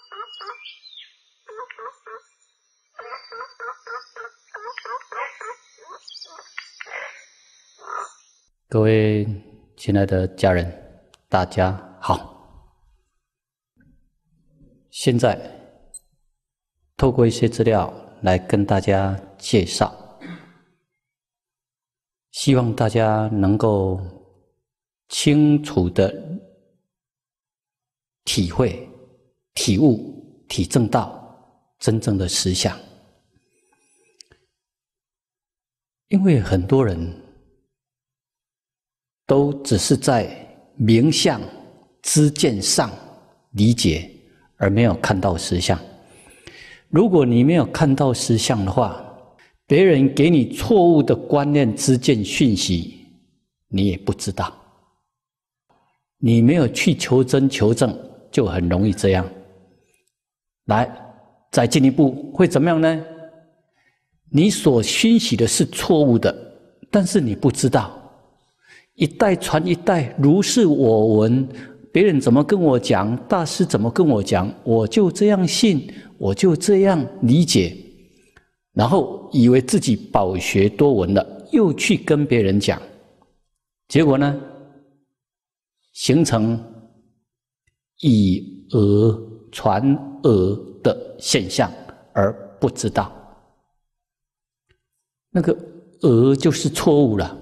各位亲爱的家人，大家好。现在透过一些资料来跟大家介绍，希望大家能够清楚的体会、体悟、体证到真正的实相。因为很多人都只是在名相知见上理解，而没有看到实相。如果你没有看到实相的话，别人给你错误的观念、知见、讯息，你也不知道。你没有去求真求证，就很容易这样。来，再进一步会怎么样呢？你所熏习的是错误的，但是你不知道。一代传一代，如是我闻，别人怎么跟我讲，大师怎么跟我讲，我就这样信，我就这样理解，然后以为自己饱学多闻了，又去跟别人讲，结果呢，形成以讹传讹的现象，而不知道那个讹就是错误了。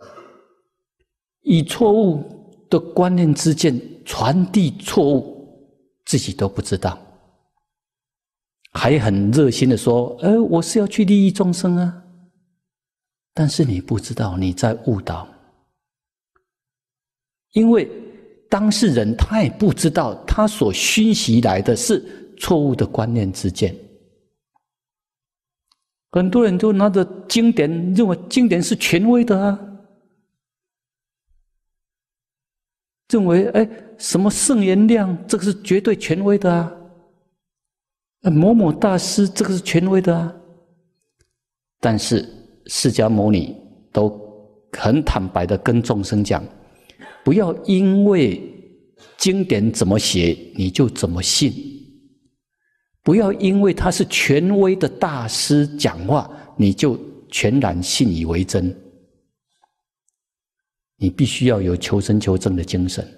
以错误的观念知见传递错误，自己都不知道，还很热心的说：“我是要去利益众生啊！”但是你不知道你在误导，因为当事人他也不知道他所熏习来的是错误的观念知见。很多人都拿着经典，认为经典是权威的啊。认为什么圣言量这个是绝对权威的啊，某某大师这个是权威的啊。但是释迦牟尼都很坦白的跟众生讲，不要因为经典怎么写你就怎么信，不要因为他是权威的大师讲话你就全然信以为真。你必须要有求真求证的精神。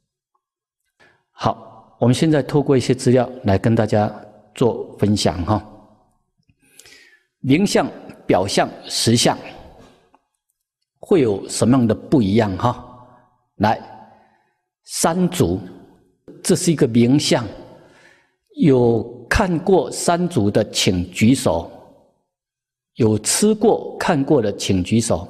好，我们现在透过一些资料来跟大家做分享哈。名相、表象、实相会有什么样的不一样哈？来，三足，这是一个名相，有看过三足的请举手，有吃过看过的请举手。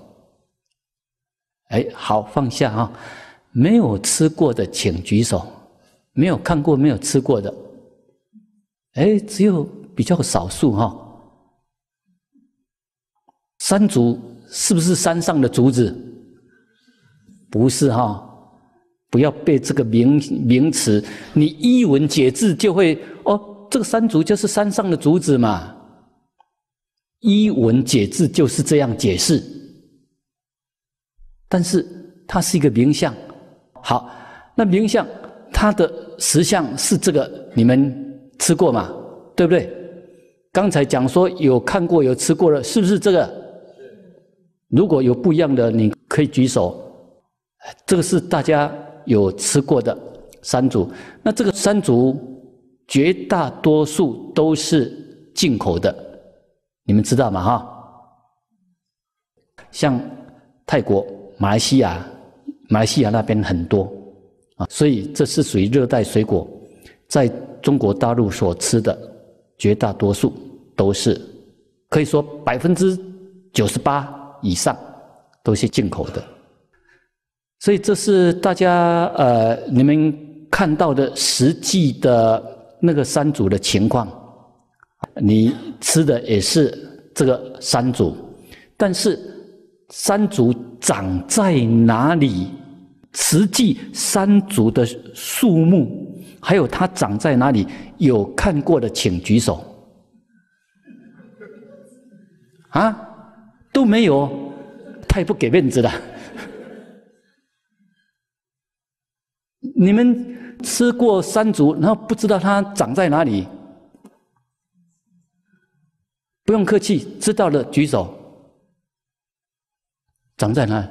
好，放下啊！没有吃过的请举手，没有看过、没有吃过的，只有比较少数哈。山竹是不是山上的竹子？不是哈，不要背这个名词，你依文解字就会这个山竹就是山上的竹子嘛。依文解字就是这样解释。但是它是一个名相，好，那名相它的实相是这个，你们吃过嘛？对不对？刚才讲说有看过有吃过的，是不是这个？如果有不一样的，你可以举手。这个是大家有吃过的山竹，那这个山竹绝大多数都是进口的，你们知道吗？哈，像泰国。马来西亚那边很多啊，所以这是属于热带水果，在中国大陆所吃的绝大多数都是，可以说98%以上都是进口的。所以这是大家你们看到的实际的那个山竹的情况，你吃的也是这个山竹，但是山竹长在哪里？实际山竹的树木，还有它长在哪里，有看过的请举手。啊，都没有，太不给面子了。 你们吃过山竹，然后不知道它长在哪里？不用客气，知道的举手。长在哪里？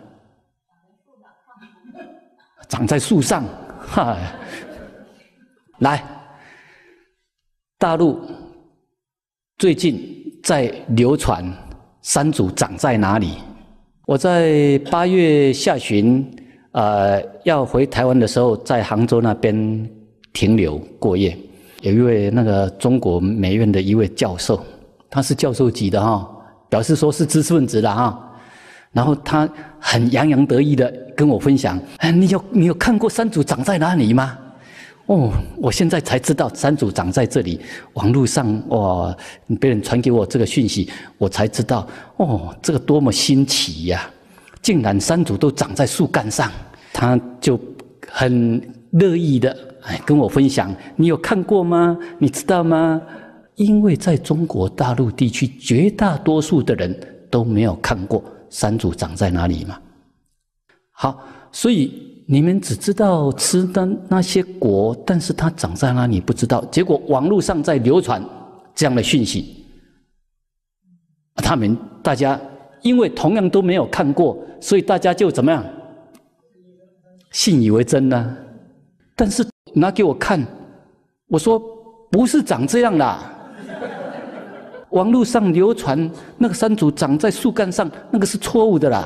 长在树上。哈，来，大陆最近在流传山竹长在哪里？我在8月下旬，要回台湾的时候，在杭州那边停留过夜。有一位那个中国美院的一位教授，他是教授级的哈，表示说是知识分子的哈。然后他很洋洋得意的跟我分享：“你有看过山竹长在哪里吗？”哦，我现在才知道山竹长在这里。网络上哇，别人传给我这个讯息，我才知道哦，这个多么新奇呀！竟然山竹都长在树干上。他就很乐意的跟我分享：“你有看过吗？你知道吗？”因为在中国大陆地区，绝大多数的人都没有看过山竹长在哪里嘛。好，所以你们只知道吃的那些果，但是它长在哪里不知道。结果网络上在流传这样的讯息，他们大家因为同样都没有看过，所以大家就怎么样？信以为真呢？但是拿给我看，我说不是长这样啦。网络上流传那个山竹长在树干上，那个是错误的啦。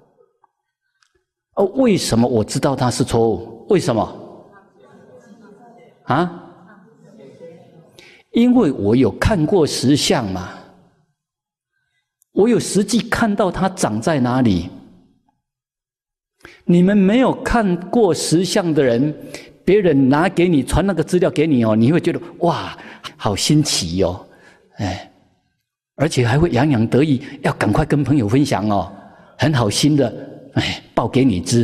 为什么我知道它是错误？为什么？啊？因为我有看过实相嘛，我有实际看到它长在哪里。你们没有看过实相的人，别人拿给你传那个资料给你哦，你会觉得哇，好新奇哦，哎，而且还会洋洋得意，要赶快跟朋友分享哦，很好心的，哎，报给你知，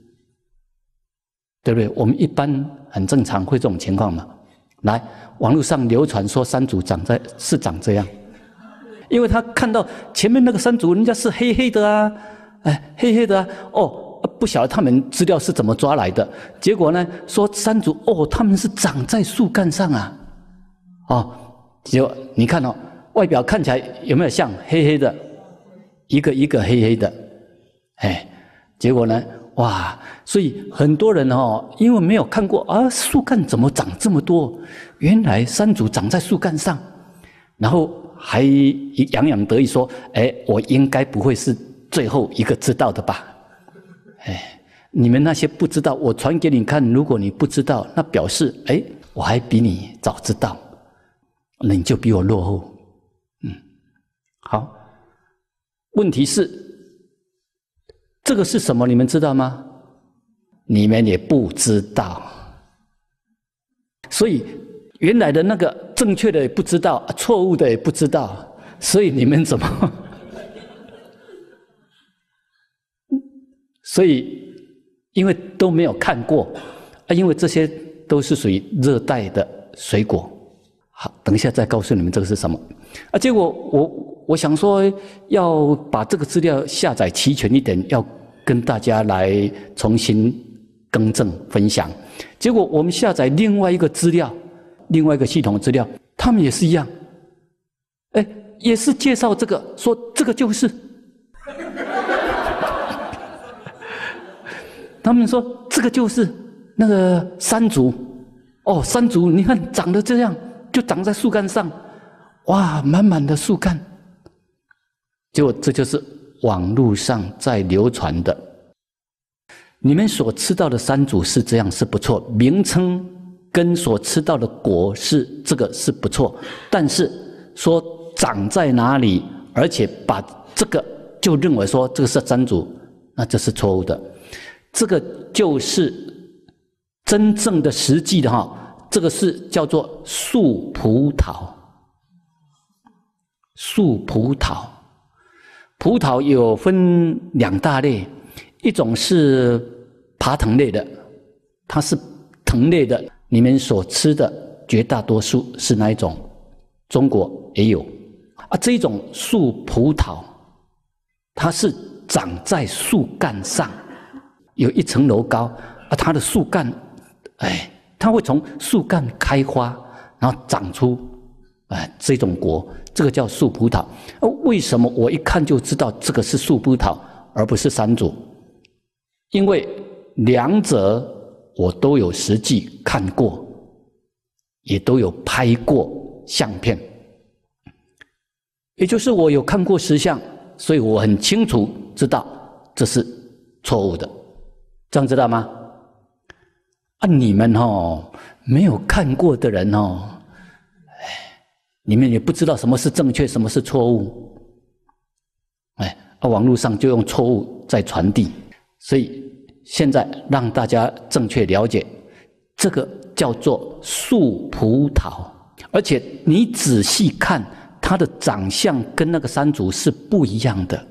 对不对？我们一般很正常会这种情况嘛。来，网络上流传说山竹长这样，因为他看到前面那个山竹，人家是黑黑的啊，哎，黑黑的啊，哦。不晓得他们资料是怎么抓来的，结果呢说山竹哦，他们是长在树干上啊，哦，结果你看哦，外表看起来有没有像黑黑的，一个一个黑黑的，哎，结果呢，哇，所以很多人哦，因为没有看过啊，树干怎么长这么多？原来山竹长在树干上，然后还洋洋得意说，哎，我应该不会是最后一个知道的吧？哎，你们那些不知道，我传给你看。如果你不知道，那表示哎，我还比你早知道，那你就比我落后。好。问题是，这个是什么？你们知道吗？你们也不知道。所以原来的那个正确的也不知道，错误的也不知道，所以你们怎么？所以，因为都没有看过，因为这些都是属于热带的水果。好，等一下再告诉你们这个是什么。结果我想说，要把这个资料下载齐全一点，要跟大家来重新更正分享。结果我们下载另外一个资料，另外一个系统的资料，他们也是一样，哎，也是介绍这个，说这个就是。他们说这个就是那个山竹，哦，山竹你看长得这样，就长在树干上，哇，满满的树干。结果这就是网络上在流传的。你们所吃到的山竹是这样是不错，名称跟所吃到的果是这个是不错，但是说长在哪里，而且把这个就认为说这个是山竹，那这是错误的。这个就是真正的实际的哈，这个是叫做树葡萄。树葡萄，葡萄有分两大类，一种是爬藤类的，它是藤类的，你们所吃的绝大多数是哪一种？中国也有啊，这种树葡萄，它是长在树干上。有1层楼高啊，它的树干它会从树干开花，然后长出这种果，这个叫树葡萄。为什么我一看就知道这个是树葡萄，而不是山竹？因为两者我都有实际看过，也都有拍过相片，也就是我有看过实相，所以我很清楚知道这是错误的，这样知道吗？你们没有看过的人你们也不知道什么是正确，什么是错误，网络上就用错误在传递，所以现在让大家正确了解，这个叫做树葡萄，而且你仔细看它的长相跟那个山竹是不一样的。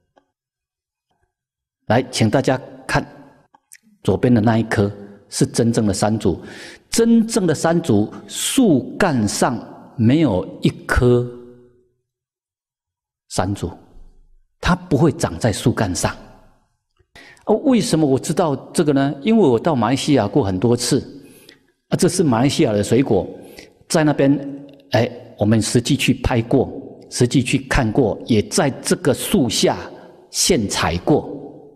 来，请大家看左边的那一颗是真正的山竹，真正的山竹树干上没有一颗山竹，它不会长在树干上。为什么我知道这个呢？因为我到马来西亚过很多次，这是马来西亚的水果，在那边我们实际去拍过，实际去看过，也在这个树下现采过。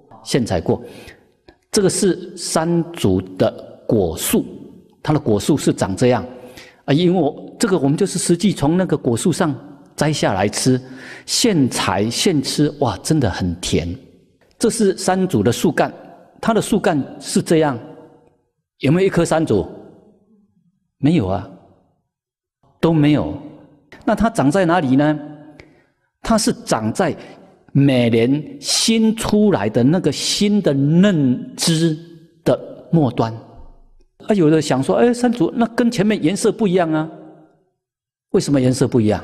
这个是山竹的果树，它的果树是长这样因为我们就是实际从那个果树上摘下来吃，现采现吃，哇，真的很甜。这是山竹的树干，它的树干是这样，有没有一棵山竹？没有啊，都没有。那它长在哪里呢？它是长在每年新出来的那个新的嫩枝的末端。有的想说，山竹那跟前面颜色不一样啊？为什么颜色不一样？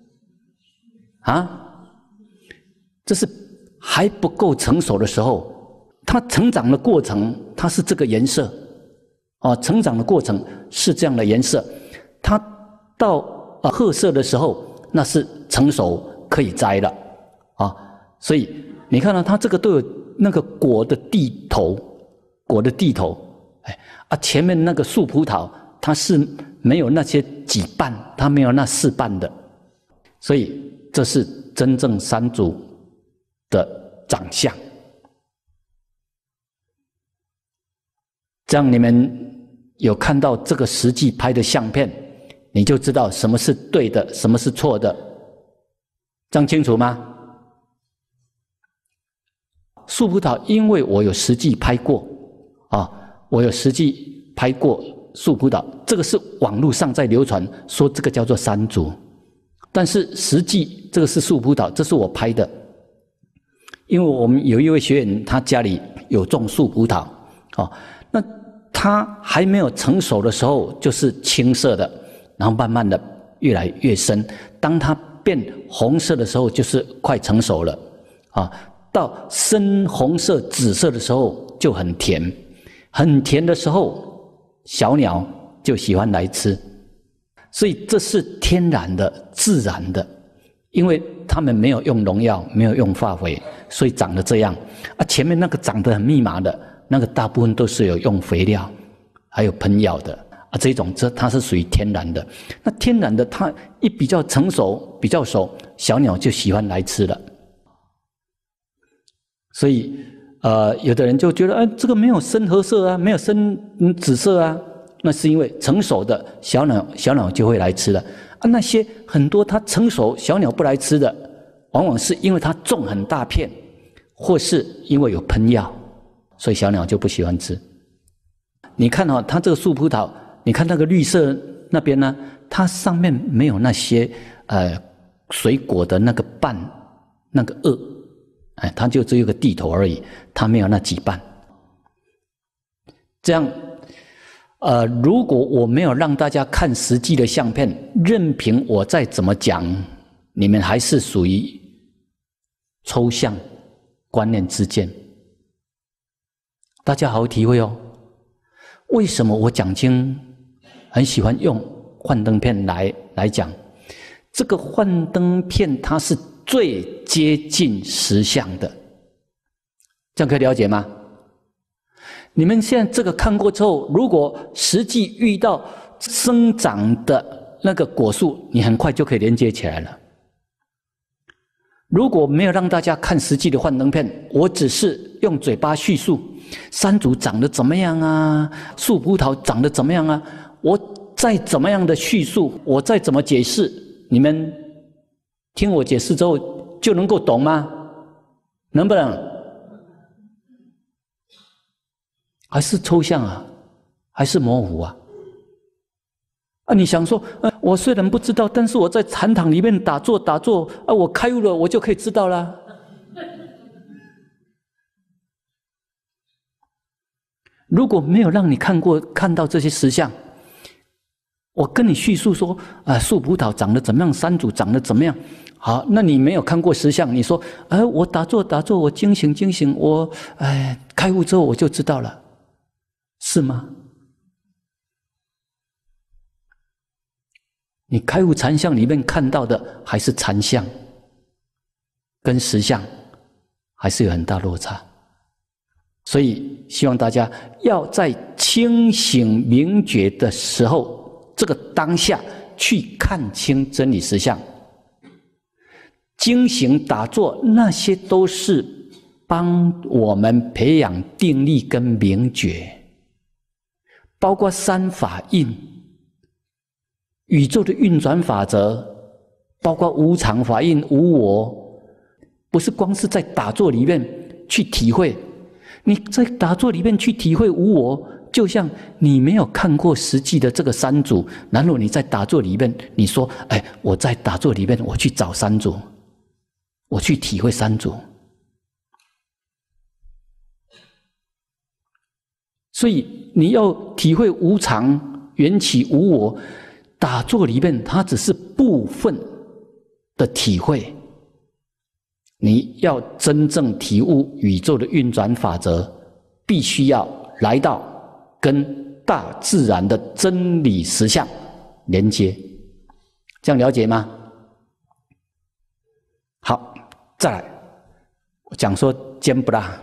这是还不够成熟的时候，它成长的过程它是这个颜色成长的过程是这样的颜色。它到褐色的时候，那是成熟可以摘了所以你看到它这个都有那个果的蒂头，前面那个树葡萄它是没有那些几瓣，它没有那4瓣的，所以这是真正山竹的长相。这样你们有看到这个实际拍的相片，你就知道什么是对的，什么是错的，这样清楚吗？树葡萄，因为我有实际拍过我有实际拍过树葡萄，这个是网络上在流传说这个叫做山竹，但是实际这个是树葡萄，这是我拍的。因为我们有一位学员，他家里有种树葡萄那它还没有成熟的时候就是青色的，然后慢慢的越来越深，当它变红色的时候就是快成熟了到深红色紫色的时候就很甜，很甜的时候小鸟就喜欢来吃，所以这是天然的自然的，因为他们没有用农药，没有用化肥，所以长得这样前面那个长得很密麻的那个大部分都是有用肥料还有喷药的这种它是属于天然的。那天然的它一比较成熟比较熟，小鸟就喜欢来吃了。所以有的人就觉得这个没有深褐色没有深紫色那是因为成熟的小鸟就会来吃了那些很多它成熟小鸟不来吃的，往往是因为它种很大片，或是因为有喷药，所以小鸟就不喜欢吃。你看它这个树葡萄，你看那个绿色那边呢，它上面没有那些水果的那个瓣那个萼它就只有个蒂头而已，它没有那几瓣。这样如果我没有让大家看实际的相片，任凭我再怎么讲，你们还是属于抽象观念之间。大家好好体会为什么我讲经很喜欢用幻灯片来讲？这个幻灯片它是最接近实相的，这样可以了解吗？ 你们现在这个看过之后，如果实际遇到生长的那个果树，你很快就可以连接起来了。如果没有让大家看实际的幻灯片，我只是用嘴巴叙述山竹长得怎么样啊，树葡萄长得怎么样啊，我再怎么样的叙述，我再怎么解释，你们听我解释之后就能够懂吗？能不能？还是抽象啊，还是模糊啊？你想说，我虽然不知道，但是我在禅堂里面打坐，我开悟了，我就可以知道啦。如果没有让你看到这些实相，我跟你叙述说，树葡萄长得怎么样，山竹长得怎么样，好，那你没有看过实相，你说，我打坐，我惊醒，我开悟之后我就知道了，是吗？你开悟禅相里面看到的还是禅相，跟实相还是有很大落差。所以希望大家要在清醒明觉的时候，这个当下去看清真理实相。经行打坐那些都是帮我们培养定力跟明觉，包括三法印、宇宙的运转法则，包括无常法印、无我，不是光是在打坐里面去体会。你在打坐里面去体会无我，就像你没有看过实际的这个山竹，然后你在打坐里面，你说：“我在打坐里面，我去找山竹，我去体会山竹。”所以你要体会无常、缘起、无我。打坐里面，它只是部分的体会。你要真正体悟宇宙的运转法则，必须要来到跟大自然的真理实相连接。这样了解吗？好，再来，我讲说坚不拉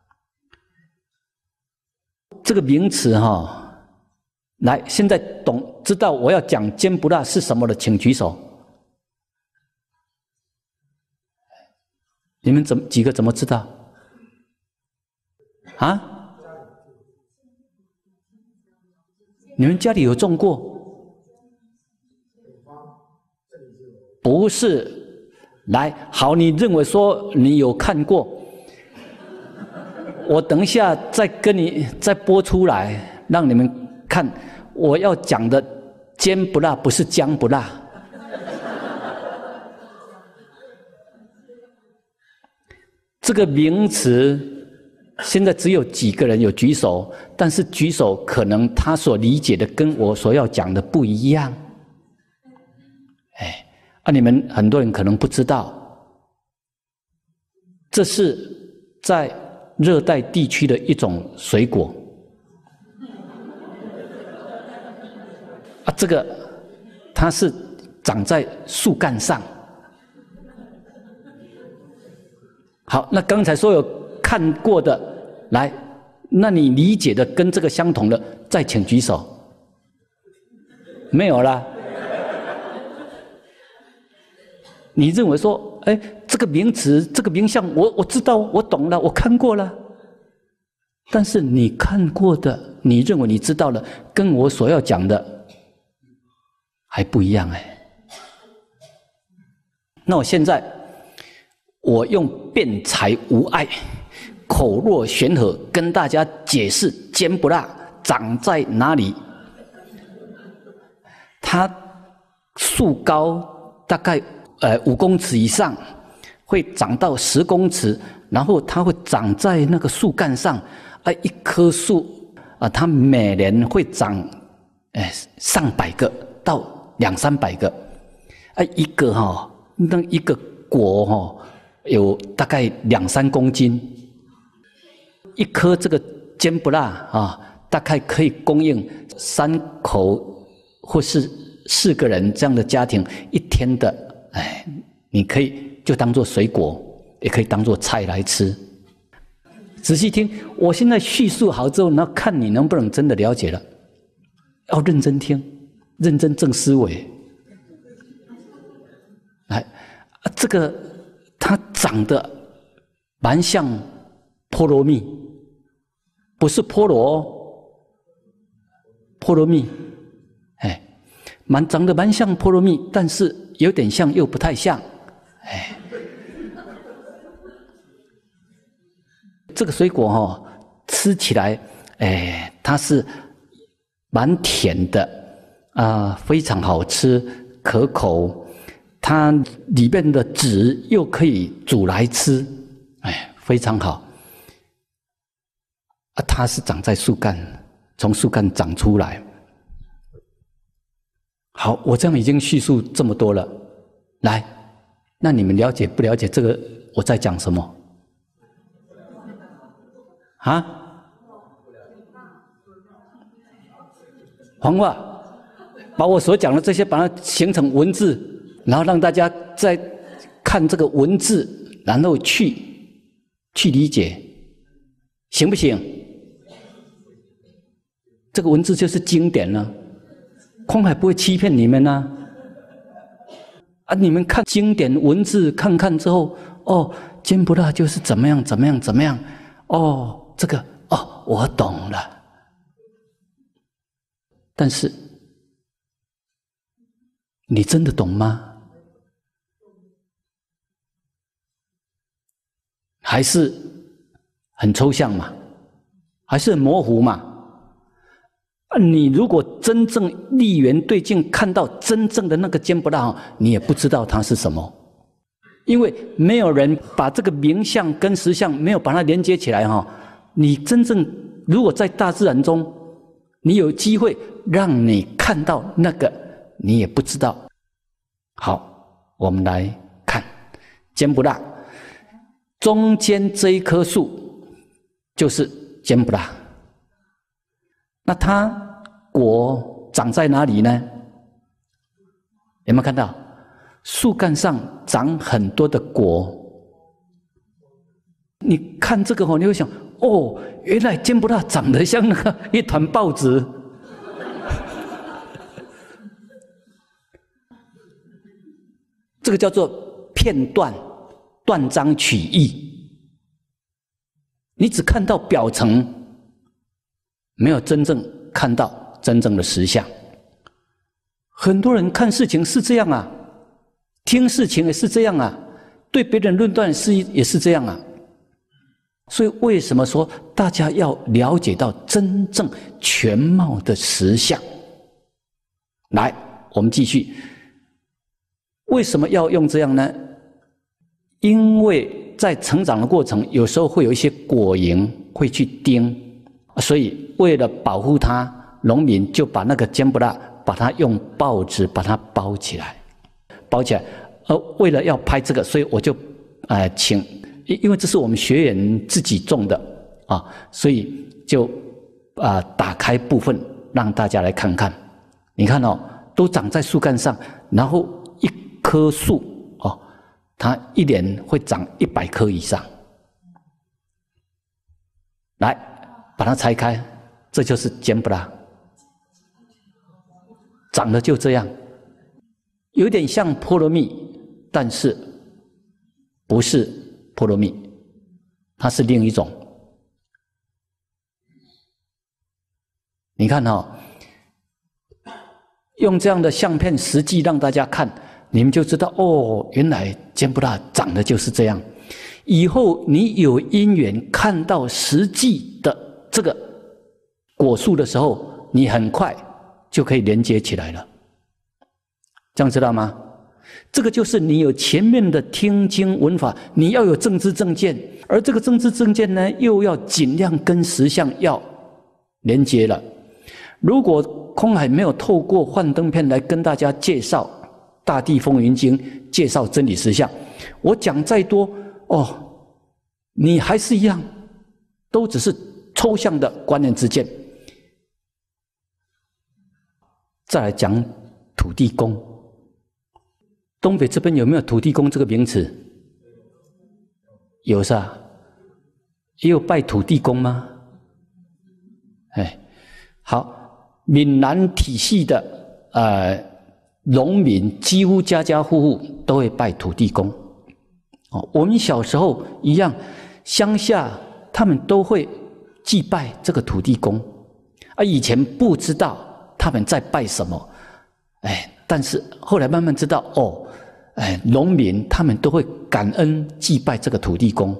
这个名词来，现在知道我要讲坚不拉是什么的，请举手。你们几个怎么知道？啊？你们家里有种过？不是。来，好，你认为说你有看过，我等一下再跟你再播出来，让你们看。我要讲的坚不辣不是姜不辣，这个名词现在只有几个人有举手，但是举手可能他所理解的跟我所要讲的不一样。你们很多人可能不知道，这是在热带地区的一种水果。这个它是长在树干上。好，那刚才所有看过的，来，那你理解的跟这个相同的，再请举手。没有啦。你认为说，这个名词、这个名相，我知道，我懂了，我看过了。但是你看过的，你认为你知道了，跟我所要讲的还不一样那我现在我用辩才无碍、口若悬河跟大家解释坚不辣长在哪里。它树高大概5公尺以上，会长到10公尺，然后它会长在那个树干上。一棵树它每年会长上百个到200-300个。一个那一个果有大概2-3公斤。一颗这个坚不辣大概可以供应3口或是4个人这样的家庭一天的。你可以就当做水果，也可以当做菜来吃。 仔细听，我现在叙述好之后，那看你能不能真的了解了。要认真听，认真正思维。来，这个它长得蛮像波罗蜜，不是菠萝哦，波罗蜜，哎，长得蛮像波罗蜜，但是有点像又不太像，哎。这个水果哦，吃起来，哎，它是蛮甜的啊，非常好吃，可口。它里面的籽又可以煮来吃，哎，非常好。啊，它是长在树干，从树干长出来。好，我这样已经叙述这么多了，来，那你们了解不了解这个我在讲什么？啊，黄话，把我所讲的这些，把它形成文字，然后让大家再看这个文字，然后去理解，行不行？这个文字就是经典了，空海不会欺骗你们啊！啊，你们看经典文字，看看之后，哦，坚不大就是怎么样，怎么样，怎么样，哦。这个哦，我懂了，但是你真的懂吗？还是很抽象嘛？还是很模糊嘛？你如果真正立缘对境，看到真正的那个坚不大，你也不知道它是什么，因为没有人把这个名相跟实相没有把它连接起来哈。你真正如果在大自然中，你有机会让你看到那个，你也不知道。好，我们来看坚不大，中间这一棵树就是坚不大。那它果长在哪里呢？有没有看到树干上长很多的果？你看这个你会想，哦，原来坚不大长得像那个一团报纸。这个叫做片段，断章取义。你只看到表层，没有真正看到真正的实相。很多人看事情是这样啊，听事情也是这样啊，对别人论断也是这样啊。所以为什么说大家要了解到真正全貌的实相？来，我们继续。为什么要用这样呢？因为在成长的过程，有时候会有一些果蝇会去叮，所以为了保护它，农民就把那个坚不大，把它用报纸把它包起来，包起来。为了要拍这个，所以我就请。因为这是我们学员自己种的啊，所以就打开部分让大家来看看。你看哦，都长在树干上，然后一棵树哦，它一年会长100棵以上。来，把它拆开，这就是坚不大，长得就这样，有点像波罗蜜，但是不是波罗蜜，它是另一种。你看用这样的相片实际让大家看，你们就知道哦，原来坚不大长得就是这样。以后你有因缘看到实际的这个果树的时候，你很快就可以连接起来了。这样知道吗？这个就是你有前面的听经闻法，你要有正知正见，而这个正知正见呢，又要尽量跟实相要连接了。如果空海没有透过幻灯片来跟大家介绍《大地风云经》，介绍真理实相，我讲再多哦，你还是一样，都只是抽象的观念之见。再来讲土地公。东北这边有没有土地公这个名词？有是吧？ 也有拜土地公吗？哎，好，闽南体系的农民几乎家家户户都会拜土地公。哦，我们小时候一样，乡下他们都会祭拜这个土地公。以前不知道他们在拜什么，但是后来慢慢知道，农民他们都会感恩祭拜这个土地公。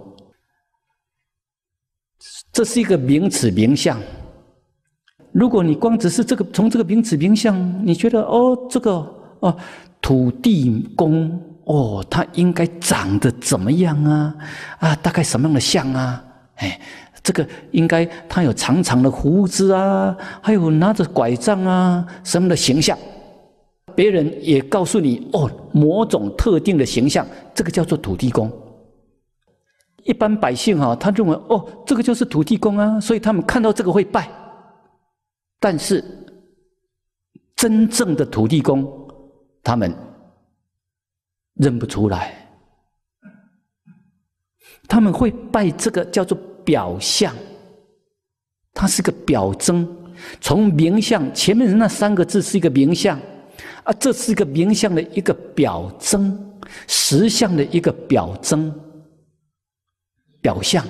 这是一个名词名相。如果你光只是从这个名词名相，你觉得这个土地公他应该长得怎么样啊？大概什么样的像啊？这个应该他有长长的胡子啊，还有拿着拐杖啊，什么的形象。别人也告诉你某种特定的形象，这个叫做土地公。一般百姓他认为这个就是土地公啊，所以他们看到这个会拜。但是真正的土地公，他们认不出来，他们会拜这个叫做表象，它是个表征。从名相前面的那3个字是一个名相这是一个名相的一个表征，实相的一个表征。表象，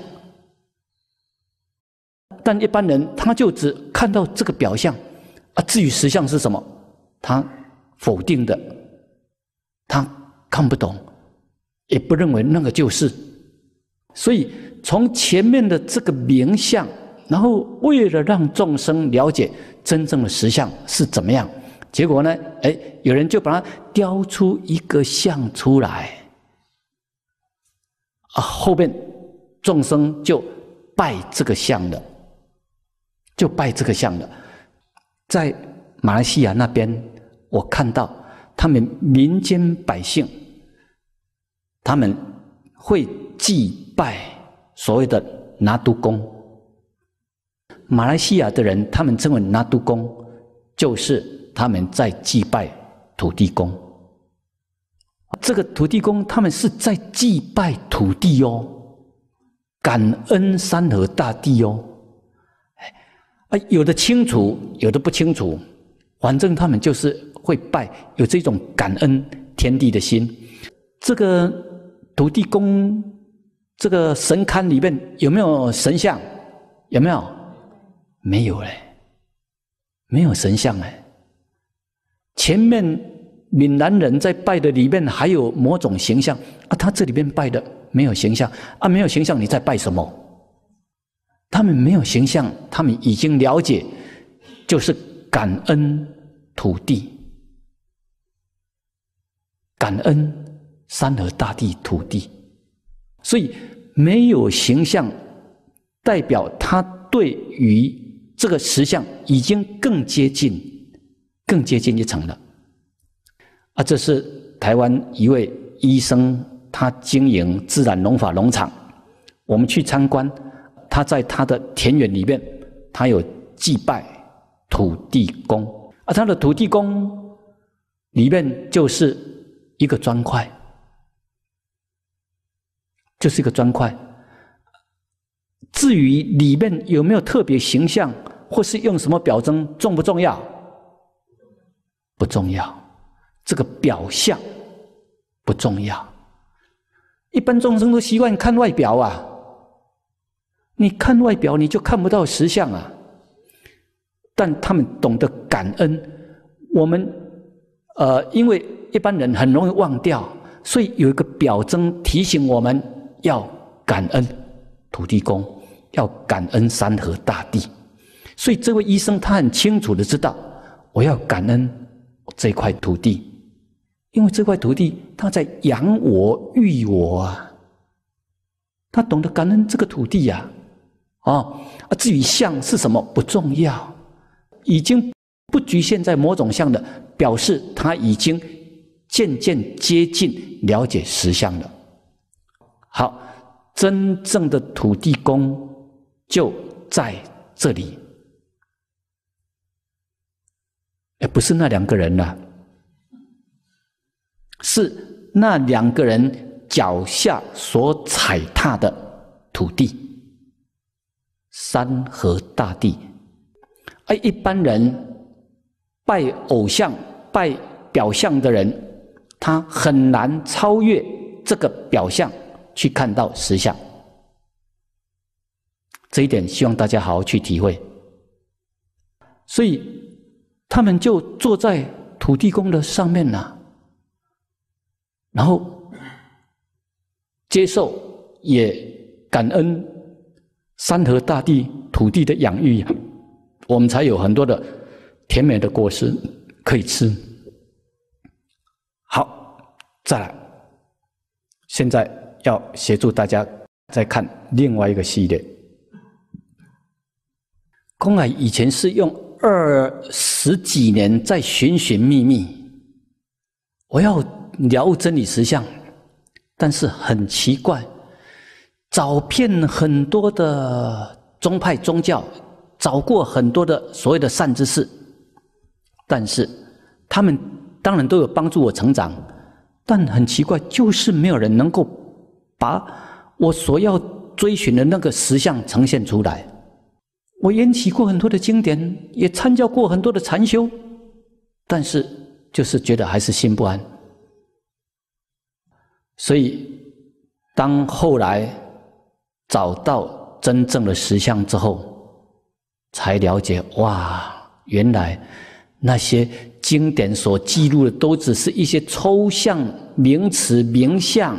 但一般人他就只看到这个表象至于实相是什么，他否定的，他看不懂，也不认为那个就是。所以从前面的这个名相，然后为了让众生了解真正的实相是怎么样，结果呢，有人就把它雕出一个像出来后面众生就拜这个像了，就拜这个像了。在马来西亚那边，我看到他们民间百姓，他们会祭拜所谓的拿督公。马来西亚的人，他们称为拿督公，就是他们在祭拜土地公。这个土地公，他们是在祭拜土地感恩山河大地有的清楚，有的不清楚，反正他们就是会拜，有这种感恩天地的心。这个土地公这个神龛里面有没有神像？有没有？没有没有神像前面闽南人在拜的里面还有某种形象他这里面拜的没有形象没有形象你在拜什么？他们没有形象，他们已经了解，就是感恩土地，感恩山河大地土地。所以没有形象，代表他对于这个实相已经更接近一层了。这是台湾一位医生，他经营自然农法农场，我们去参观，他在他的田园里面，他有祭拜土地公他的土地公里面就是一个砖块，就是一个砖块。至于里面有没有特别形象，或是用什么表征，重不重要？不重要，这个表象不重要。一般众生都习惯看外表你看外表你就看不到实相但他们懂得感恩。我们因为一般人很容易忘掉，所以有一个表征提醒我们要感恩土地公，要感恩山河大地。所以这位医生他很清楚的知道，我要感恩这块土地，因为这块土地他在养我育我他懂得感恩这个土地至于相是什么不重要，已经不局限在某种相的，表示他已经渐渐接近了解实相了。好，真正的土地公就在这里，不是那两个人了，是那两个人脚下所踩踏的土地。 山河大地。而一般人拜偶像、拜表象的人，他很难超越这个表象去看到实相。这一点希望大家好好去体会。所以他们就坐在土地公的上面啊，然后接受也感恩山河大地、土地的养育，我们才有很多的甜美的果实可以吃。好，再来，现在要协助大家再看另外一个系列。空海以前是用20几年在寻寻觅觅，我要了悟真理实相，但是很奇怪，找遍很多的宗派宗教，找过很多的所谓的善知识，但是他们当然都有帮助我成长，但很奇怪，就是没有人能够把我所要追寻的那个实相呈现出来。我研习过很多的经典，也参教过很多的禅修，但是就是觉得还是心不安。所以当后来找到真正的实相之后，才了解，哇，原来那些经典所记录的都只是一些抽象名词名相，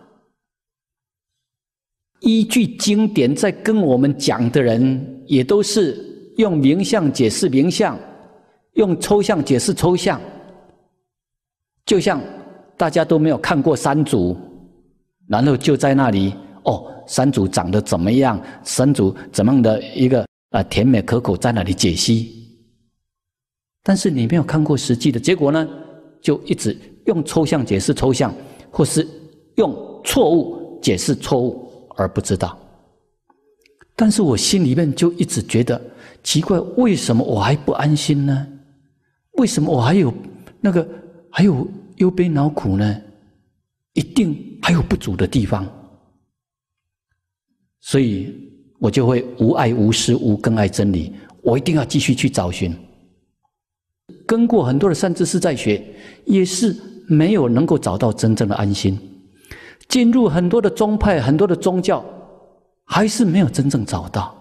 依据经典在跟我们讲的人也都是用名相解释名相，用抽象解释抽象。就像大家都没有看过山竹，然后就在那里，山竹长得怎么样，山竹怎么样的一个甜美可口，在那里解析。但是你没有看过实际的，结果呢，就一直用抽象解释抽象，或是用错误解释错误，而不知道。但是我心里面就一直觉得奇怪，为什么我还不安心呢？为什么我还有忧悲恼苦呢？一定还有不足的地方。所以我就会无爱无师无更爱真理，我一定要继续去找寻。跟过很多的善知识在学，也是没有能够找到真正的安心。进入很多的宗派，很多的宗教，还是没有真正找到。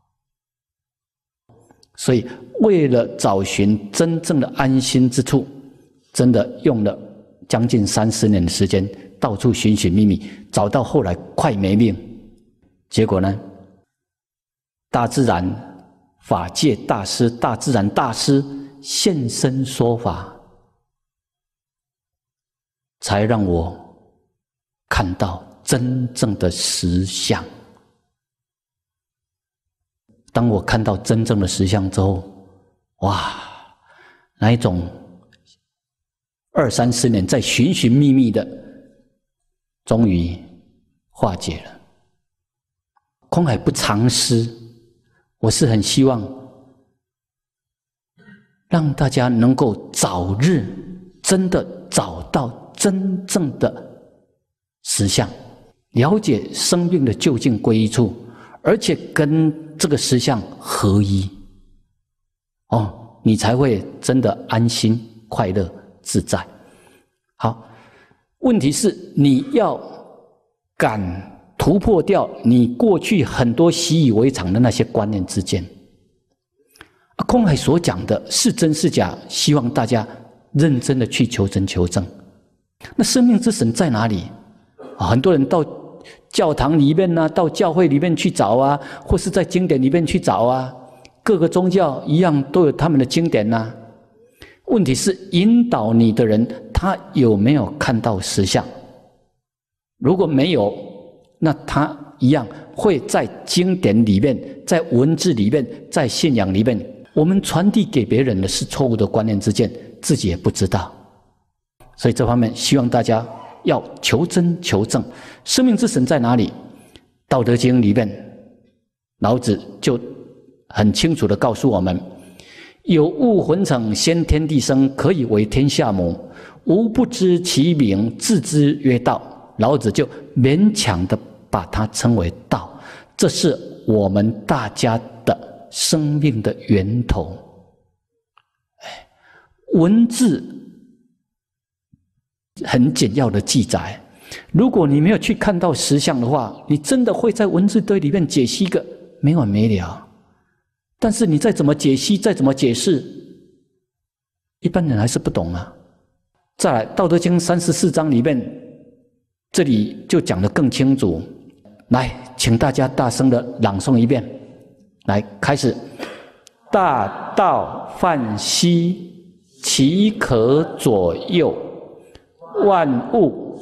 所以为了找寻真正的安心之处，真的用了将近30年的时间，到处寻寻觅觅，找到后来快没命。结果呢，大自然法界大师、大自然大师现身说法，才让我看到真正的实相。当我看到真正的实相之后，哇，那一种20-30年在寻寻觅觅的，终于化解了。空海不藏私，我是很希望让大家能够早日真的找到真正的实相，了解生命的究竟归一处，而且跟这个实相合一，你才会真的安心、快乐、自在。好，问题是你要敢突破掉你过去很多习以为常的那些观念之间。空海所讲的是真是假，希望大家认真的去求真求证。那生命之神在哪里？很多人到教堂里面啊，到教会里面去找啊，或是在经典里面去找啊，各个宗教一样都有他们的经典啊。问题是引导你的人，他有没有看到实相？如果没有，那他一样会在经典里面，在文字里面，在信仰里面，我们传递给别人的是错误的观念之见，自己也不知道。所以这方面希望大家要求真求证。生命之神在哪里？道德经里面老子就很清楚地告诉我们，有物混成，先天地生，可以为天下母。吾不知其名，自之曰道。老子就勉强地把它称为道，这是我们大家的生命的源头。文字很简要的记载，如果你没有去看到实相的话，你真的会在文字堆里面解析个没完没了。但是你再怎么解析，再怎么解释，一般人还是不懂啊。再来，《道德经》34章里面，这里就讲得更清楚。来，请大家大声的朗诵一遍。来，开始。大道泛兮，其可左右，万物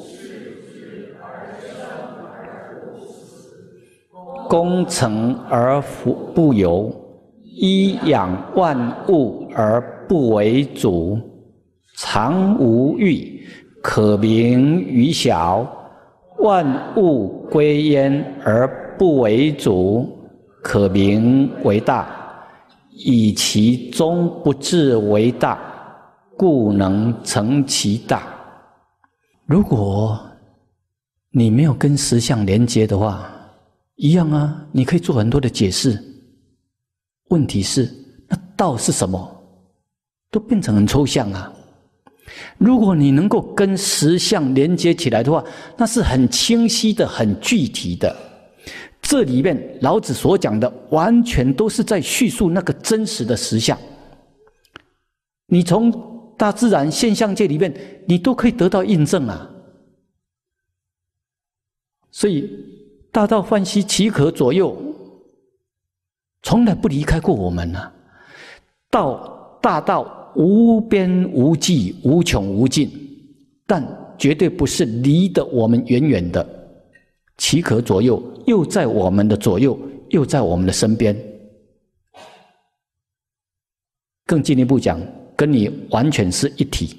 功成而不有，依养万物而不为主，常无欲，可名于小，万物归焉而不为主，可名为大。以其中不至为大，故能成其大。如果你没有跟实相连接的话，一样啊，你可以做很多的解释。问题是，那道是什么？都变成很抽象啊。如果你能够跟实相连接起来的话，那是很清晰的、很具体的。这里面老子所讲的，完全都是在叙述那个真实的实相。你从大自然现象界里面，你都可以得到印证啊。所以大道泛兮，其可左右，从来不离开过我们啊。大道无边无际，无穷无尽，但绝对不是离得我们远远的。其可左右，又在我们的左右，又在我们的身边。更进一步讲，跟你完全是一体。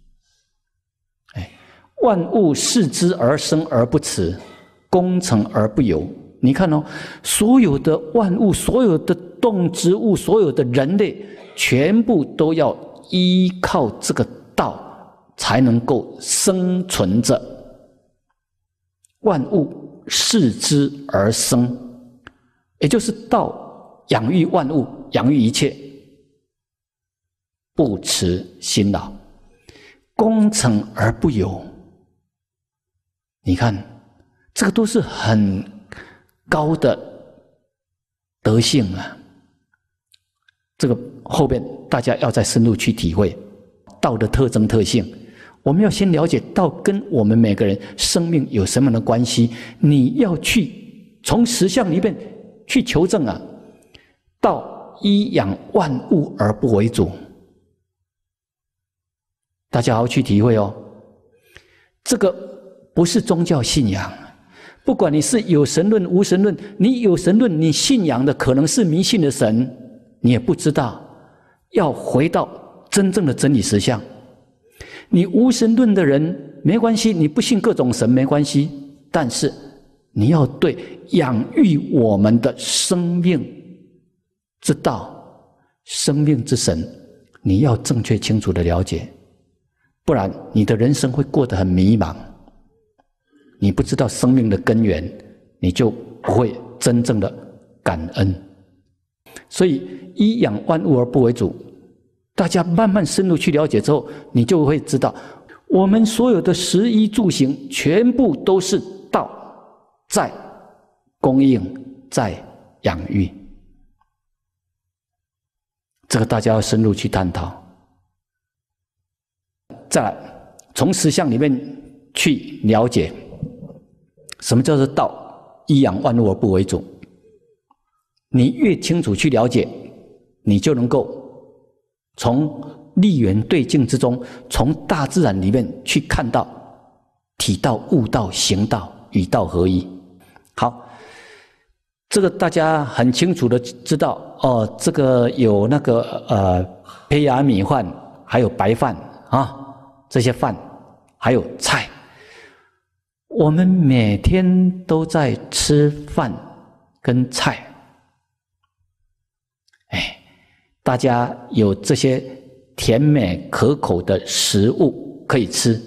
万物视之而生而不辞，功成而不有。你看哦，所有的万物，所有的动植物，所有的人类，全部都要依靠这个道才能够生存着。万物视之而生，也就是道养育万物，养育一切，不辞辛劳，功成而不有。你看，这个都是很高的德性啊。这个后边大家要再深入去体会道的特征特性。我们要先了解道跟我们每个人生命有什么样的关系，你要去从实相里面去求证啊。道依养万物而不为主，大家好好去体会哦。这个不是宗教信仰，不管你是有神论无神论，你有神论，你信仰的可能是迷信的神，你也不知道，要回到真正的真理实相。你无神论的人没关系，你不信各种神没关系，但是你要对养育我们的生命之道、生命之神，你要正确清楚的了解，不然你的人生会过得很迷茫。你不知道生命的根源，你就不会真正的感恩。所以依养万物而不为主，大家慢慢深入去了解之后，你就会知道，我们所有的食衣住行，全部都是道在供应，在养育。这个大家要深入去探讨。再来，从实相里面去了解，什么叫做道依养万物而不为主。你越清楚去了解，你就能够从立缘对境之中，从大自然里面去看到体道、悟道、行道，与道合一。好，这个大家很清楚的知道哦，这个有那个胚芽米饭，还有白饭啊，这些饭还有菜，我们每天都在吃饭跟菜。大家有这些甜美可口的食物可以吃，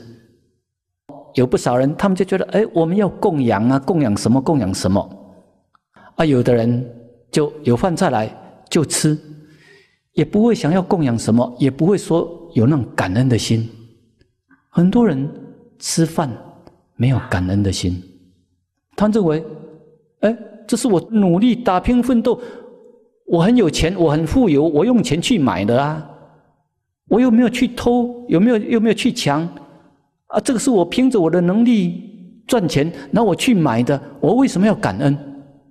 有不少人他们就觉得，我们要供养啊，供养什么供养什么有的人就有饭菜来就吃，也不会想要供养什么，也不会说有那种感恩的心。很多人吃饭没有感恩的心，他认为这是我努力打拼奋斗，我很有钱，我很富有，我用钱去买的啊，我又没有去偷，又没有去抢这个是我凭着我的能力赚钱，然后我去买的，我为什么要感恩？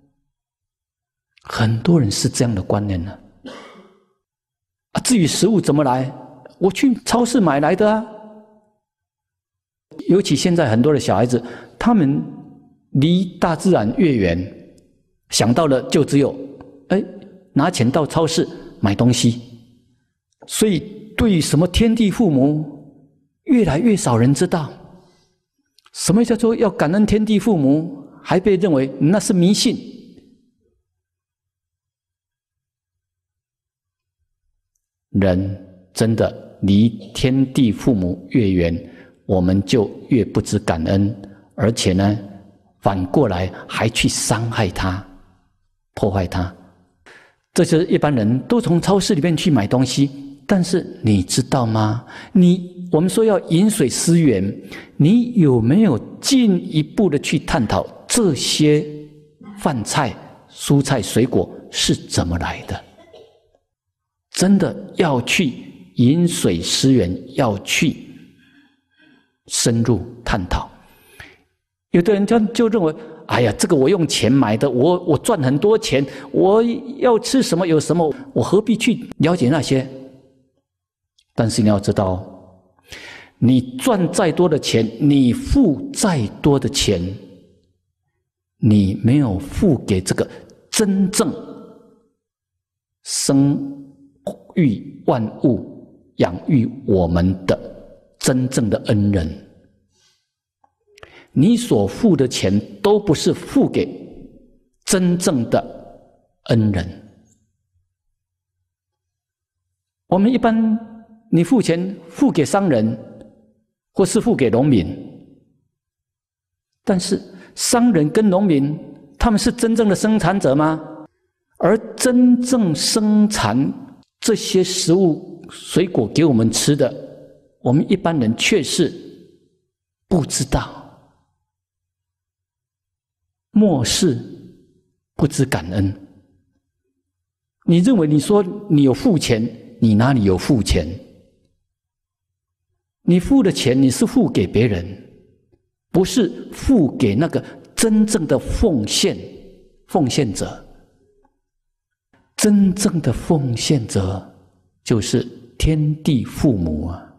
很多人是这样的观念呢。至于食物怎么来，我去超市买来的啊。尤其现在很多的小孩子，他们离大自然越远，想到了就只有拿钱到超市买东西，所以对于什么天地父母，越来越少人知道。什么叫做要感恩天地父母，还被认为那是迷信。人真的离天地父母越远，我们就越不知感恩，而且呢，反过来还去伤害他、破坏他。这就是一般人都从超市里面去买东西，但是你知道吗？我们说要饮水思源，你有没有进一步的去探讨这些饭菜、蔬菜、水果是怎么来的？真的要去饮水思源，要去深入探讨。有的人就认为，哎呀，这个我用钱买的，我赚很多钱，我要吃什么有什么，我何必去了解那些？但是你要知道，你赚再多的钱，你付再多的钱，你没有付给这个真正生育万物、养育我们的真正的恩人。你所付的钱都不是付给真正的恩人。我们一般你付钱付给商人，或是付给农民，但是商人跟农民他们是真正的生产者吗？而真正生产这些食物水果给我们吃的，我们一般人却是不知道，漠视，不知感恩。你认为你说你有付钱，你哪里有付钱？你付的钱你是付给别人，不是付给那个真正的奉献者。真正的奉献者就是天地父母啊！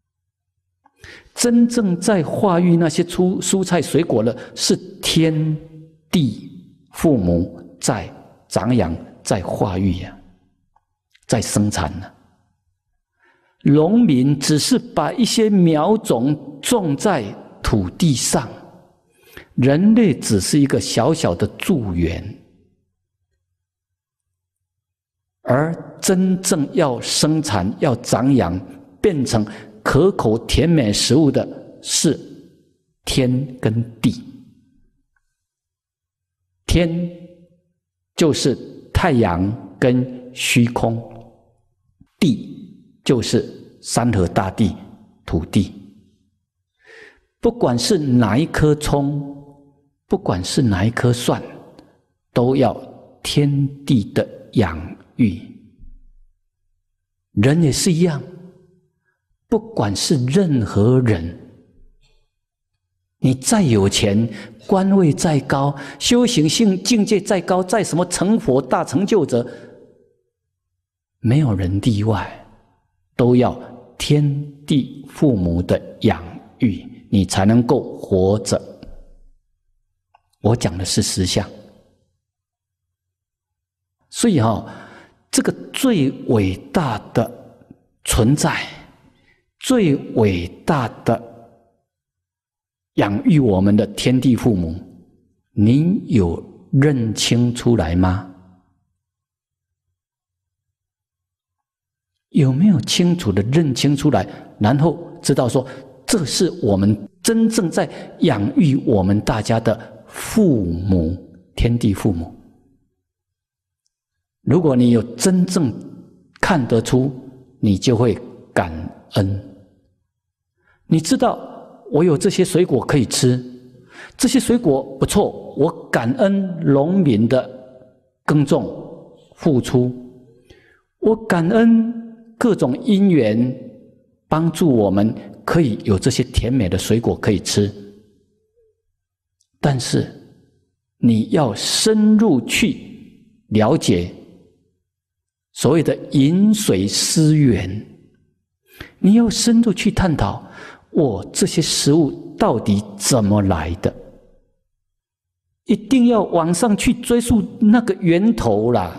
真正在化育那些蔬菜水果的是天地父母在长养、在化育呀、在生产呢。农民只是把一些苗种种在土地上，人类只是一个小小的助缘。而真正要生产、要长养、变成可口甜美食物的是天跟地。天就是太阳跟虚空，地就是山河大地、土地。不管是哪一颗葱，不管是哪一颗蒜，都要天地的养育。人也是一样，不管是任何人，你再有钱，官位再高，修行性境界再高，再什么成佛大成就者，没有人例外，都要天地父母的养育，你才能够活着。我讲的是实相。所以这个最伟大的存在，最伟大的养育我们的天地父母，您有认清出来吗？有没有清楚的认清出来，然后知道说，这是我们真正在养育我们大家的父母，天地父母。 如果你有真正看得出，你就会感恩。你知道我有这些水果可以吃，这些水果不错，我感恩农民的耕种付出，我感恩各种因缘帮助我们可以有这些甜美的水果可以吃。但是你要深入去了解所谓的饮水思源，你要深入去探讨我这些食物到底怎么来的，一定要往上去追溯那个源头啦。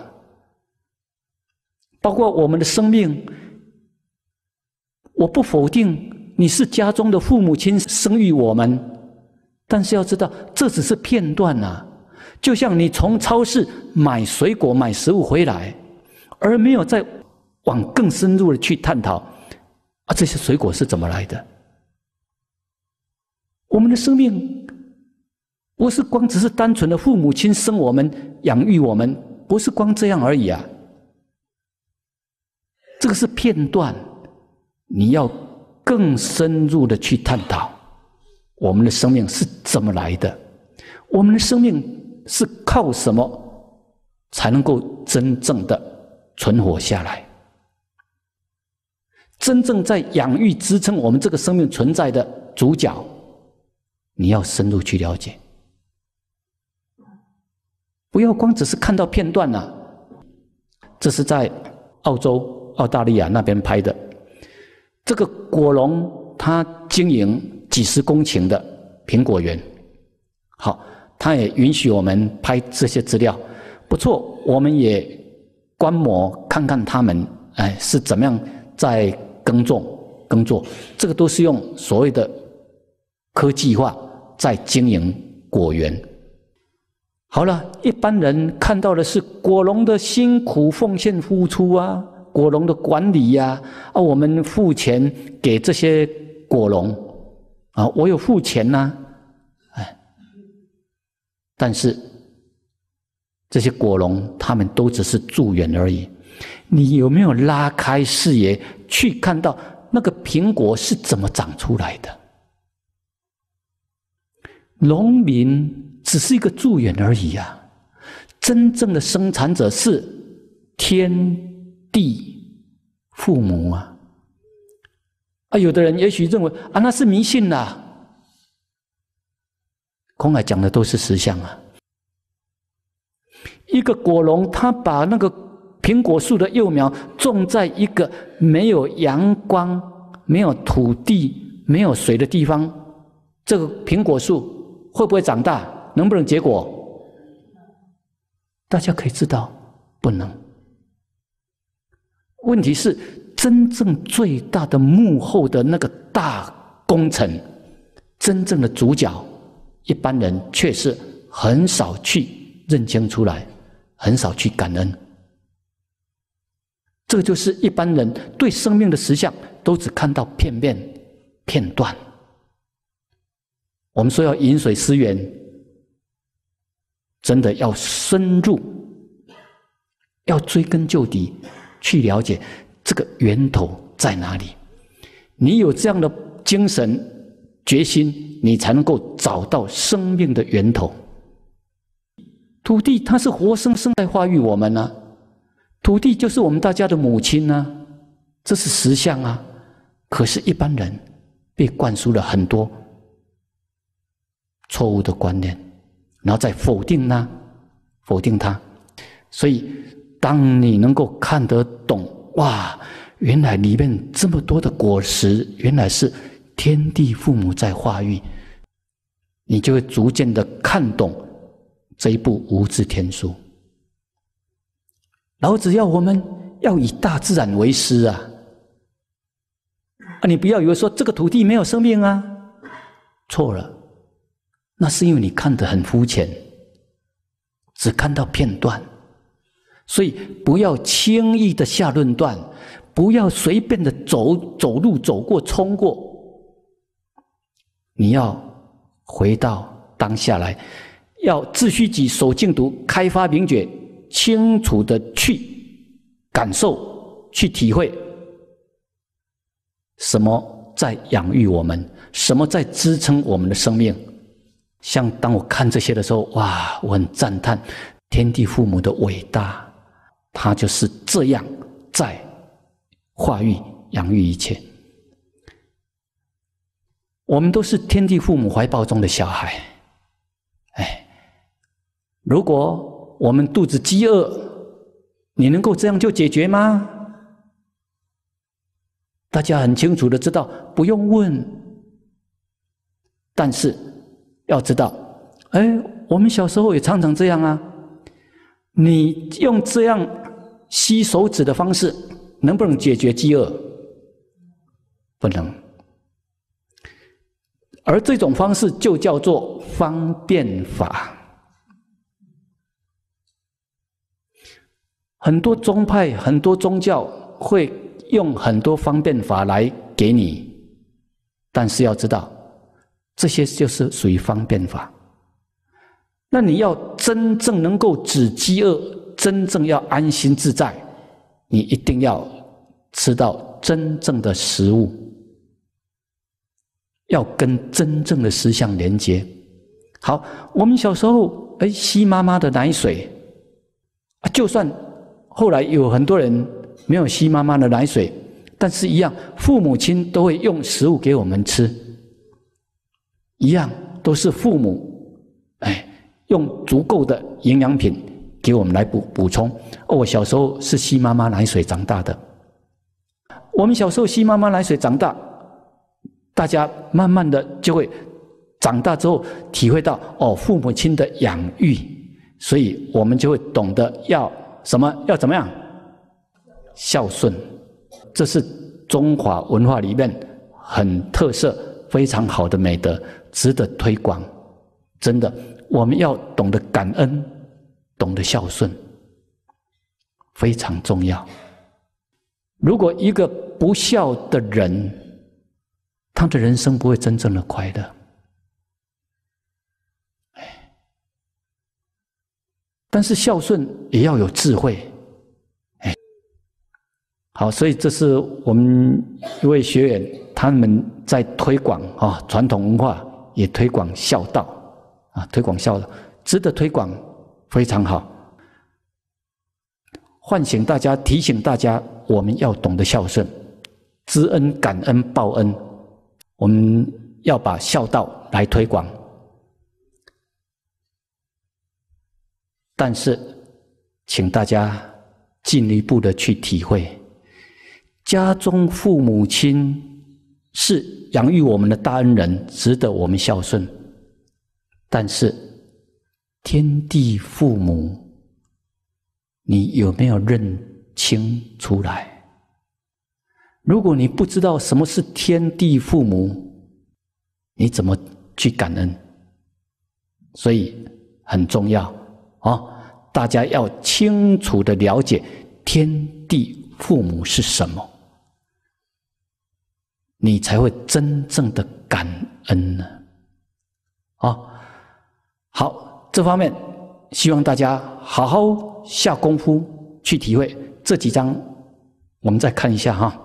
包括我们的生命，我不否定你是家中的父母亲生育我们，但是要知道这只是片段啊。就像你从超市买水果买食物回来，而没有再往更深入的去探讨这些水果是怎么来的。我们的生命不是光只是单纯的父母亲生我们养育我们，不是光这样而已啊。这个是片段，你要更深入的去探讨我们的生命是怎么来的，我们的生命是靠什么才能够真正的存活下来，真正在养育支撑我们这个生命存在的主角，你要深入去了解，不要光只是看到片段啊。这是在澳洲澳大利亚那边拍的，这个果农他经营几十公顷的苹果园，好，他也允许我们拍这些资料，不错，我们也观摩看看他们是怎么样在耕作，这个都是用所谓的科技化在经营果园。好了，一般人看到的是果农的辛苦奉献付出啊，果农的管理啊，我们付钱给这些果农啊，我有付钱呐，但是这些果农他们都只是助缘而已。你有没有拉开视野去看到那个苹果是怎么长出来的？农民只是一个助缘而已啊，真正的生产者是天地父母啊！有的人也许认为那是迷信啦。空海讲的都是实相啊。一个果农他把那个苹果树的幼苗种在一个没有阳光、没有土地、没有水的地方，这个苹果树会不会长大？能不能结果？大家可以知道，不能。问题是，真正最大的幕后的那个大工程，真正的主角，一般人却是很少去认清出来，很少去感恩。这个就是一般人对生命的实相都只看到片面、片段。我们说要饮水思源，真的要深入，要追根究底，去了解这个源头在哪里。你有这样的精神决心，你才能够找到生命的源头。土地它是活生生在化育我们啊，土地就是我们大家的母亲啊，这是实相啊。可是，一般人被灌输了很多错误的观念，然后再否定它。所以，当你能够看得懂，哇，原来里面这么多的果实，原来是天地父母在化育，你就会逐渐的看懂这一部无字天书。老子要我们要以大自然为师啊！你不要以为说这个土地没有生命啊，错了，那是因为你看得很肤浅，只看到片段。所以不要轻易的下论断，不要随便的走路走过冲过，你要回到当下来，要自虚己守静笃，开发明觉， 清楚的去感受、去体会，什么在养育我们，什么在支撑我们的生命。像当我看这些的时候，哇，我很赞叹天地父母的伟大，他就是这样在化育、养育一切。我们都是天地父母怀抱中的小孩。如果我们肚子饥饿，你能够这样就解决吗？大家很清楚的知道，不用问。但是要知道，我们小时候也常常这样啊。你用这样吸手指的方式，能不能解决饥饿？不能。而这种方式就叫做方便法。很多宗派、很多宗教会用很多方便法来给你，但是要知道，这些就是属于方便法。那你要真正能够止饥饿，真正要安心自在，你一定要吃到真正的食物，要跟真正的实相连接。好，我们小时候吸妈妈的奶水，就算后来有很多人没有吸妈妈的奶水，但是一样，父母亲都会用食物给我们吃，一样都是父母用足够的营养品给我们来补充。我小时候是吸妈妈奶水长大的。我们小时候吸妈妈奶水长大，大家慢慢的就会长大之后体会到父母亲的养育，所以我们就会懂得要什么，要怎么样孝顺。这是中华文化里面很特色、非常好的美德，值得推广。真的，我们要懂得感恩，懂得孝顺，非常重要。如果一个不孝的人，他的人生不会真正的快乐。但是孝顺也要有智慧。好，所以这是我们一位学员，他们在推广传统文化，也推广孝道推广孝道，值得推广，非常好。唤醒大家，提醒大家，我们要懂得孝顺，知恩、感恩、报恩，我们要把孝道来推广。但是，请大家进一步的去体会，家中父母亲是养育我们的大恩人，值得我们孝顺。但是，天地父母，你有没有认清出来？如果你不知道什么是天地父母，你怎么去感恩？所以很重要大家要清楚的了解天地父母是什么，你才会真正的感恩呢。好，这方面希望大家好好下功夫去体会。这几章我们再看一下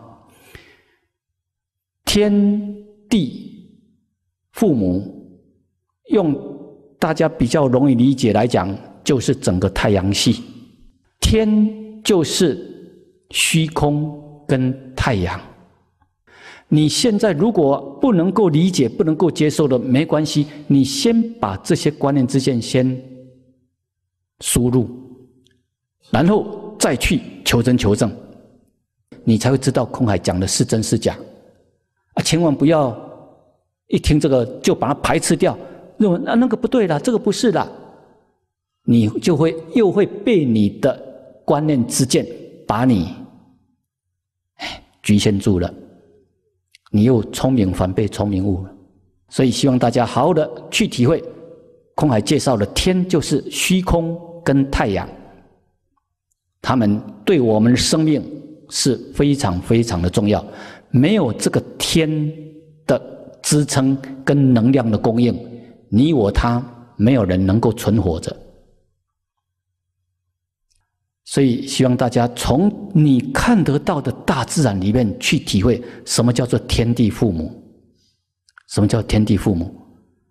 天地父母，用大家比较容易理解来讲，就是整个太阳系。天就是虚空跟太阳。你现在如果不能够理解、不能够接受的，没关系，你先把这些观念之间先输入，然后再去求真求证，你才会知道空海讲的是真是假。千万不要一听这个就把它排斥掉，认为那个不对啦，这个不是啦，你就又会被你的观念之见把你局限住了，你又聪明反被聪明误了。所以希望大家好好的去体会空海介绍的天就是虚空跟太阳，他们对我们的生命是非常非常的重要。没有这个天的支撑跟能量的供应，你我他没有人能够存活着。 所以希望大家从你看得到的大自然里面去体会什么叫做天地父母。什么叫天地父母？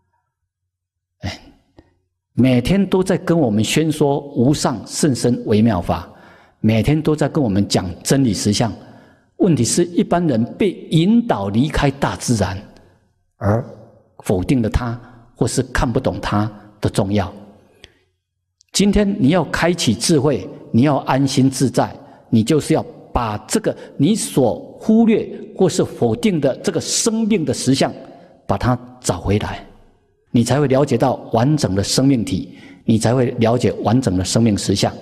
每天都在跟我们宣说无上甚深微妙法，每天都在跟我们讲真理实相。问题是一般人被引导离开大自然，而否定了它，或是看不懂它的重要。今天你要开启智慧，你要安心自在，你就是要把这个你所忽略或是否定的这个生命的实相，把它找回来，你才会了解到完整的生命体，你才会了解完整的生命实相。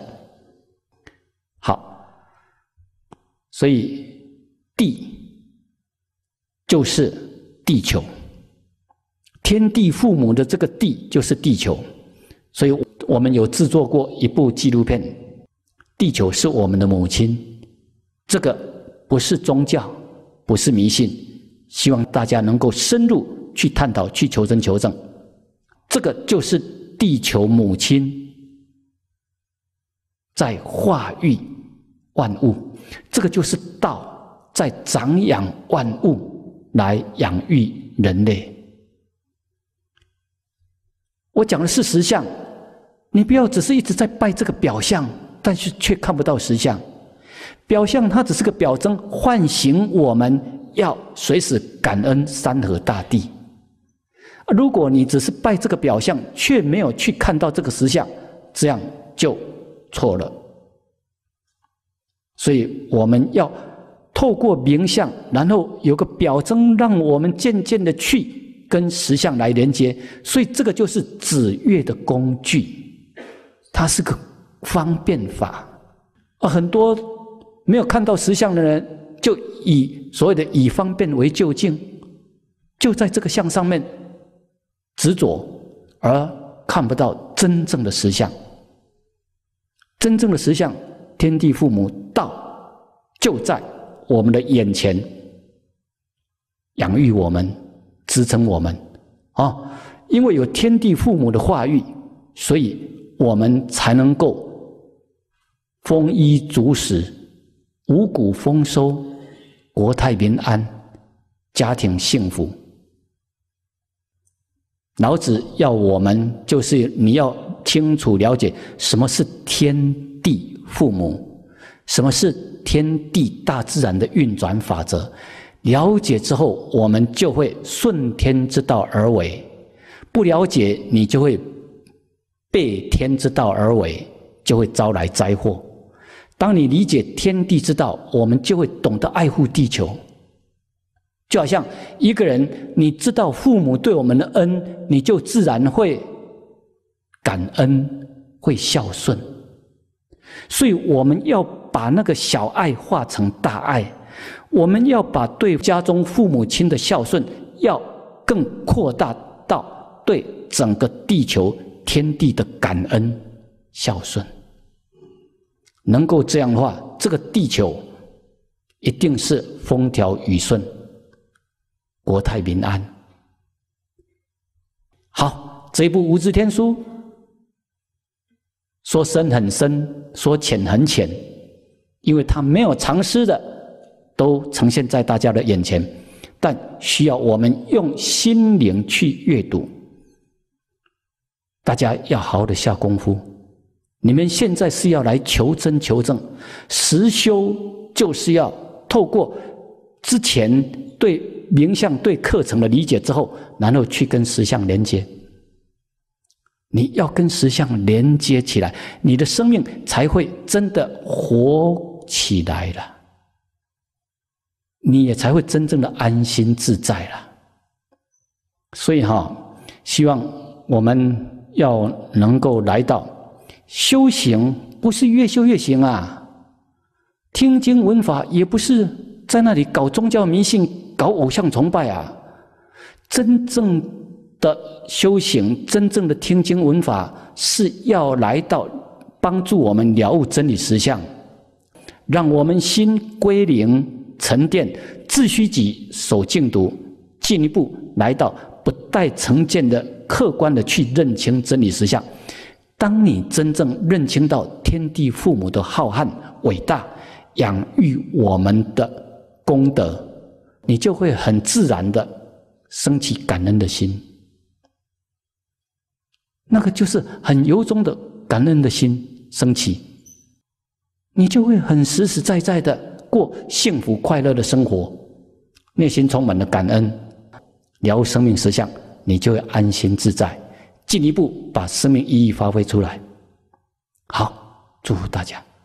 好，所以地就是地球，天地父母的这个地就是地球。所以我们有制作过一部纪录片，地球是我们的母亲。这个不是宗教，不是迷信，希望大家能够深入去探讨，去求真求证。这个就是地球母亲在化育万物，这个就是道在长养万物来养育人类。我讲的是实相，你不要只是一直在拜这个表象，但是却看不到实相。表象它只是个表征，唤醒我们要随时感恩山河大地。如果你只是拜这个表象，却没有去看到这个实相，这样就错了。所以我们要透过名相，然后有个表征，让我们渐渐的去跟实相来连接。所以这个就是指月的工具，它是个方便法。很多没有看到实相的人，就以所谓的以方便为就近，就在这个相上面执着，而看不到真正的实相。真正的实相，天地父母道就在我们的眼前，养育我们，支撑我们。因为有天地父母的化育，所以我们才能够丰衣足食，五谷丰收，国泰民安，家庭幸福。老子要我们，就是你要清楚了解什么是天地父母，什么是天地大自然的运转法则。了解之后，我们就会顺天之道而为；不了解，你就会背天之道而为，就会招来灾祸。当你理解天地之道，我们就会懂得爱护地球。就好像一个人，你知道父母对我们的恩，你就自然会感恩，会孝顺。所以我们要把那个小爱化成大爱，我们要把对家中父母亲的孝顺，要更扩大到对整个地球天地的感恩孝顺。能够这样的话，这个地球一定是风调雨顺，国泰民安。好，这一部《无字天书》说深很深，说浅很浅，因为它没有藏私的，都呈现在大家的眼前，但需要我们用心灵去阅读。大家要好好的下功夫。你们现在是要来求真求证，实修就是要透过之前对名相对课程的理解之后，然后去跟实相连接。你要跟实相连接起来，你的生命才会真的活起来了，你也才会真正的安心自在了。所以希望我们要能够来到修行，不是越修越行啊，听经闻法也不是在那里搞宗教迷信，搞偶像崇拜啊。真正的修行，真正的听经闻法，是要来到帮助我们了悟真理实相，让我们心归零沉淀，自虚己，守静笃，进一步来到不带成见的客观的去认清真理实相。 当你真正认清到天地父母的浩瀚伟大，养育我们的功德，你就会很自然的升起感恩的心。那个就是很由衷的感恩的心升起，你就会很实实在在的过幸福快乐的生活，内心充满了感恩，了悟生命实相，你就会安心自在，进一步把生命意义发挥出来。好，祝福大家。